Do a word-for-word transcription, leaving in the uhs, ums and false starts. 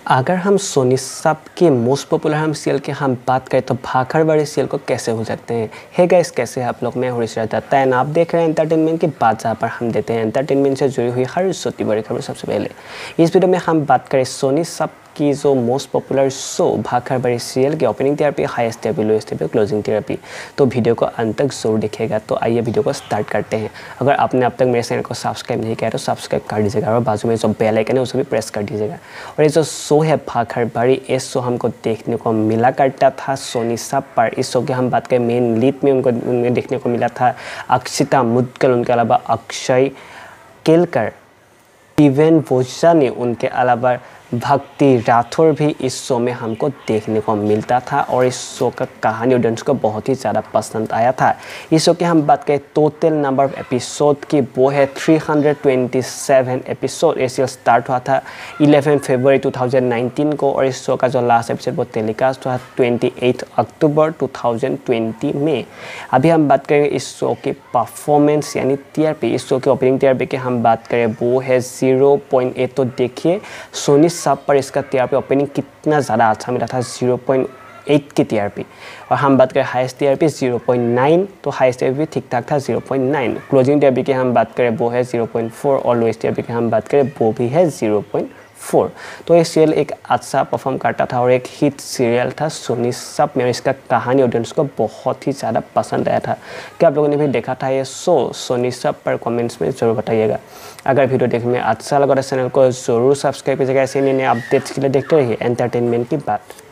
अगर हम सोनी सब के मोस्ट पॉपुलर हम सीरियल की हम बात करें तो भाखड़बाड़ी सीरियल को कैसे भूल सकते हैं। हे गाइस, कैसे हैं आप लोग। मैं हूं ऋषि दत्ता एंड आप देख रहे हैं एंटरटेनमेंट की बात, जहाँ पर हम देते हैं एंटरटेनमेंट से जुड़ी हुई हर छोटी बड़ी खबर सबसे पहले। इस वीडियो में हम बात करें सोनी सब की जो most popular show Bhakharwadi serial की opening TRP, highest TRP, lowest TRP, closing TRP. तो वीडियो को अंत तक जरूर देखिएगा। तो आइए वीडियो को स्टार्ट करते हैं। अगर आपने अब तक मेरे चैनल को सब्सक्राइब नहीं किया तो सब्सक्राइब कर दीजिएगा और बाजू में जो बेल आइकन है उसे भी प्रेस कर दीजिएगा। और ये जो शो है भाखड़बाड़ी, इस शो हमको देखने को मिला करता था सोनी सब पर। इस शो की हम बात करें मेन लीड में उनको उन्हें देखने को मिला था अक्षिता मुद्गल, उनके अलावा अक्षय केलकर, इवेन वोजानी, उनके अलावा भक्ति राठौर भी इस शो में हमको देखने को मिलता था। और इस शो का कहानी ऑडियंस को बहुत ही ज़्यादा पसंद आया था। इस शो की हम बात करें टोटल नंबर ऑफ एपिसोड की, वो है तीन सौ सत्ताईस एपिसोड। ये सीरियल स्टार्ट हुआ था ग्यारह फरवरी दो हज़ार उन्नीस को और इस शो का जो लास्ट एपिसोड वो टेलीकास्ट हुआ अट्ठाईस अक्टूबर दो हज़ार बीस में। अभी हम बात करेंगे इस शो की परफॉर्मेंस यानी टीआरपी। इस शो की ओपनिंग टीआरपी की हम बात करें वो है ज़ीरो पॉइंट एट। तो देखिए सोनी सब पर इसका टीआरपी ओपनिंग कितना ज़्यादा अच्छा मिला था, ज़ीरो पॉइंट एट की टीआरपी। और हम बात करें highest TRP zero point nine, तो हाईएस्ट टीआरपी भी ठीक ठाक था zero point nine. Closing TRP की हम बात करें वो है ज़ीरो पॉइंट फोर और लोएस्ट टीआरपी की हम बात करें वो भी है ज़ीरो पॉइंट फोर। तो ये सीरियल एक अच्छा परफॉर्म करता था और एक हिट सीरियल था सोनी सब में। इसका कहानी ऑडियंस को बहुत ही ज़्यादा पसंद आया था। क्या आप लोगों ने भी देखा था ये शो सोनी सब पर? कमेंट्स में ज़रूर बताइएगा। अगर वीडियो देखने में अच्छा लगा तो चैनल को ज़रूर सब्सक्राइब कीजिएगा। ऐसे नए नए अपडेट्स के लिए देखते रहिए एंटरटेनमेंट की बात।